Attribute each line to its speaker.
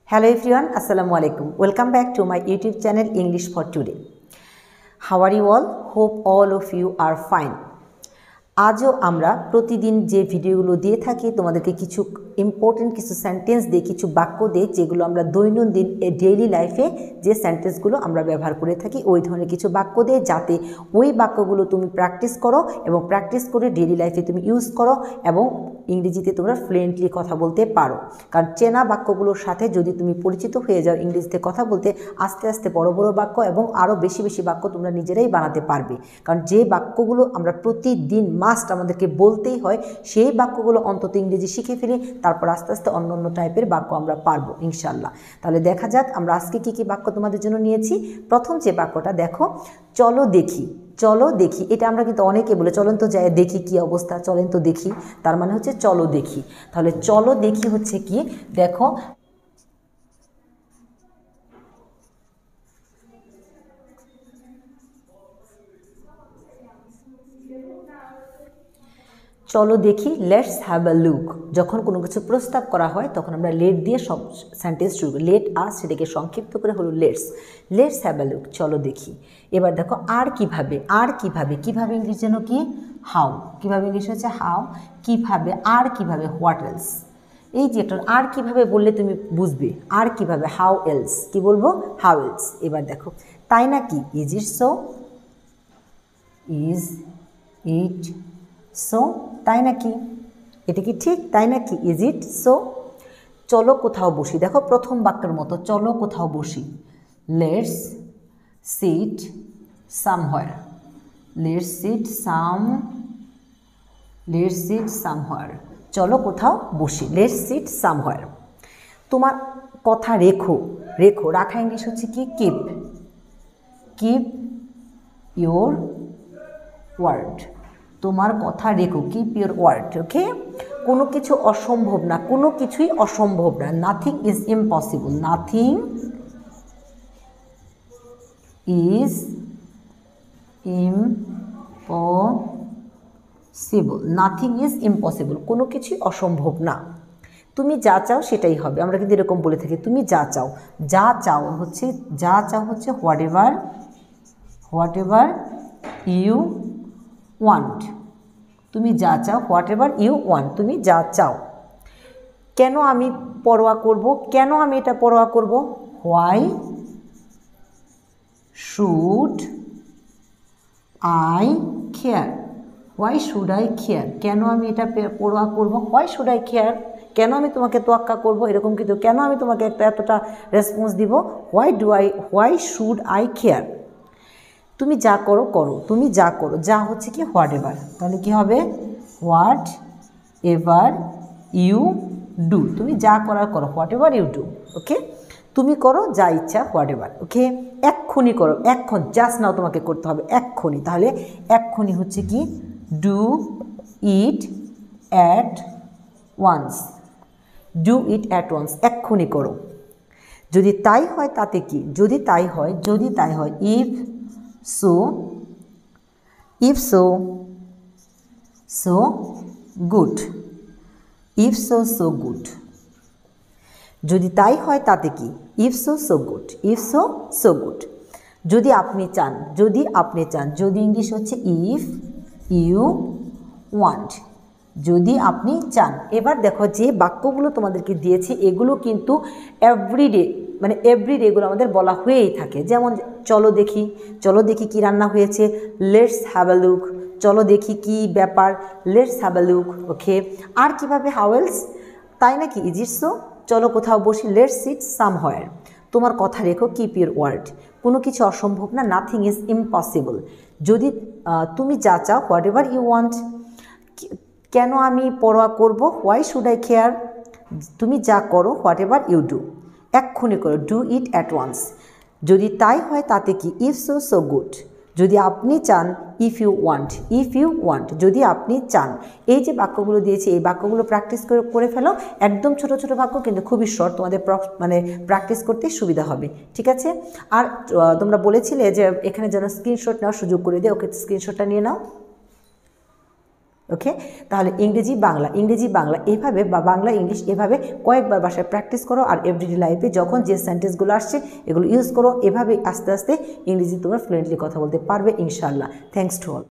Speaker 1: Hello everyone, Assalamu alaikum. Welcome back to my YouTube channel English for Today. How are you all? Hope all of you are fine. আজও আমরা প্রতিদিন যে ভিডিওগুলো দিয়ে থাকি তোমাদেরকে কিছু ইম্পর্টেন্ট কিছু সেন্টেন্স দিয়ে কিছু বাক্য দিয়ে যেগুলো আমরা দৈনন্দিন ডেইলি লাইফে যে সেন্টেন্সগুলো আমরা ব্যবহার করে থাকি ওই ধরনের কিছু বাক্য দিয়ে যাতে ওই বাক্যগুলো তুমি প্র্যাকটিস করো এবং প্র্যাকটিস করে ডেইলি লাইফে তুমি ইউজ করো এবং ইংরেজিতে তোমরা ফ্লুয়েন্টলি কথা বলতে পারো। কারণ চেনা বাক্যগুলোর সাথে যদি তুমি পরিচিত হয়ে যাও ইংরেজিতে কথা বলতে আস্তে আস্তে বড় বড় বাক্য এবং আরও বেশি বেশি বাক্য তোমরা নিজেরাই বানাতে পারবে। কারণ যে বাক্যগুলো আমরা প্রতিদিন মাস্ট আমাদেরকে বলতেই হয় সেই বাক্যগুলো অন্তত ইংরেজি শিখে ফেলি, তারপর আস্তে আস্তে অন্য অন্য টাইপের বাক্য আমরা পারবো ইনশাল্লাহ। তাহলে দেখা যাক আমরা আজকে কী কী বাক্য তোমাদের জন্য নিয়েছি। প্রথম যে বাক্যটা দেখো, চলো দেখি। চলো দেখি, এটা আমরা কিন্তু অনেকে বলে চলেন তো যাই দেখি কি অবস্থা, চলেন তো দেখি, তার মানে হচ্ছে চলো দেখি। তাহলে চলো দেখি হচ্ছে কি, দেখো চলো দেখি, লেটস হ্যাভ আ লুক। যখন কোনো কিছু প্রস্তাব করা হয় তখন আমরা লেট দিয়ে সব সেন্টেন্স শুরু করি। লেট আস সেটাকে সংক্ষিপ্ত করে হলো লেটস হ্যাভ আ লুক, চলো দেখি। এবার দেখো আর কিভাবে, আর কিভাবে, কিভাবে ইংলিশ যেন কি হাউ, কিভাবে ইংলিশ হচ্ছে হাউ, কিভাবে, আর কিভাবে হোয়াট এলস। এই যে এটা আর কিভাবে বললে তুমি বুঝবে, আর কিভাবে হাউ এলস, কি বলবো হাউ এলস। এবার দেখো তাই নাকি, is it so, is it so, তাই নাকি, এটা কি ঠিক, তাই নাকি, ইজ ইট সো। চলো কোথাও বসি, দেখো প্রথম বাক্যের মতো, চলো কোথাও বসি, let's sit somewhere, let's sit somewhere, চলো কোথাও বসি, লেটস সিট সামহোয়ার। তোমার কথা রেখো, রেখো, রাখা ইংলিশ হচ্ছে কি কিপ, কিপ ইয়োর ওয়ার্ড, তোমার কথা রেখো, কিপ ইউর ওয়ার্ড। ওকে, কোনো কিছু অসম্ভব না, কোনো কিছুই অসম্ভব না, nothing is impossible, nothing is impossible, nothing is impossible, কোনো কিছুই অসম্ভব না। তুমি যা চাও সেটাই হবে, আমরা কিন্তু এরকম বলে থাকি, তুমি যা চাও, যা চাও হচ্ছে, যা চাও হচ্ছে হোয়াট এভার ইউ ওয়ান্ট, তুমি যা চাও হোয়াট এভার ইউ ওয়ান্ট, তুমি যা চাও। কেন আমি পরোয়া করব, কেন আমি এটা পরোয়া করব, why should I care, why should I care, কেন আমি এটা পরোয়া করব, হোয়াই শুড আই কেয়ার, কেন আমি তোমাকে তোয়াক্কা করব, এরকম কিন্তু কেন আমি তোমাকে এতটা রেসপন্স দিব, হোয়াই শুড আই কেয়ার। তুমি যা করো করো, তুমি যা করো, যা হচ্ছে কি হোয়াট এভার, তাহলে কি হবে হোয়াট এভার ইউ ডু, তুমি যা করার করো, whatever you do. Okay, তুমি করো যা ইচ্ছা হোয়াট এভার। ওকে, এক্ষুনি করো, এক্ষণ, জাস্ট নাও তোমাকে করতে হবে এক্ষুনি, তাহলে এক্ষুনি হচ্ছে কি do it at once, do it at once, এক্ষুনি করো। যদি তাই হয় তাতে কি, যদি তাই হয়, যদি তাই হয়, if so good, if so good, যদি তাই হয় তাতে কি, if so good, if so good। যদি আপনি চান, যদি আপনি চান, যদি ইংলিশ হচ্ছে if you want, যদি আপনি চান। এবার দেখো যে বাক্যগুলো তোমাদেরকে দিয়েছি এগুলো কিন্তু এভরিডে, মানে এভরিডে এগুলো আমাদের বলা হয়েই থাকে। যেমন চলো দেখি, চলো দেখি কি রান্না হয়েছে, লেটস হ্যাভ আ লুক, চলো দেখি কি ব্যাপার, let's have a look. Okay, আর কিভাবে হাউ এলস, তাই নাকি, ইজ ইট সো, চলো কোথাও বসি, লেটস সিট সামহোয়ার, তোমার কথা রেখো, কিপ ইউর ওয়ার্ড, কোনো কিছু অসম্ভব না, নাথিং ইজ ইম্পসিবল, যদি তুমি যা চাও হোয়াট এভার ইউ ওয়ান্ট, কেন আমি পরোয়া করব, হোয়াই শুড আই কেয়ার, তুমি যা করো হোয়াট এভার ইউ ডু, এক্ষুনি করো, ডু ইট অ্যাট ওয়ান্স। যদি তাই হয় তাতে কি, ইফ সো গুড, যদি আপনি চান, ইফ ইউ ওয়ান্ট, যদি আপনি চান। এই যে বাক্যগুলো দিয়েছি এই বাক্যগুলো প্র্যাকটিস করে ফেলো, একদম ছোট ছোট বাক্য কিন্তু খুবই শর্ট, তোমাদের মানে প্র্যাকটিস করতে সুবিধা হবে। ঠিক আছে, আর তোমরা বলেছিলে যে এখানে যেন স্ক্রিনশট নেওয়ার সুযোগ করে দিই, ওকে স্ক্রিনশটটা নিয়ে নাও। ওকে, তাহলে ইংরেজি বাংলা এভাবে বা বাংলা ইংলিশ এভাবে কয়েকবার বাসায় প্র্যাকটিস করো, আর এভরিডে লাইফে যখন যে সেন্টেন্সগুলো আসছে এগুলো ইউজ করো। এভাবে আস্তে আস্তে ইংরেজি তোমরা ফ্লুয়েন্টলি কথা বলতে পারবে ইনশাআল্লাহ। Thanks to all.